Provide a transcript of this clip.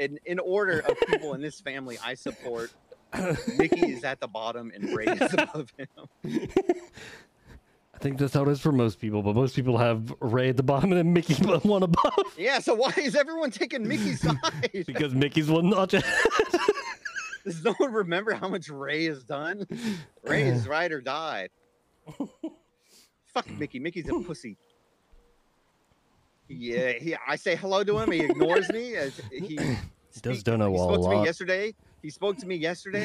in order of people in this family I support, Mickey is at the bottom and Ray is above him. I think that's how it is for most people, but most people have Ray at the bottom and then Mickey one above. Yeah, so why is everyone taking Mickey's side? Because Mickey's one notch ahead. Does no one remember how much Ray has done? Ray is ride or die. Fuck Mickey. Mickey's a pussy. Yeah, I say hello to him. He ignores me. He does Dono he Wall spoke a to me lot. yesterday. He spoke to me yesterday.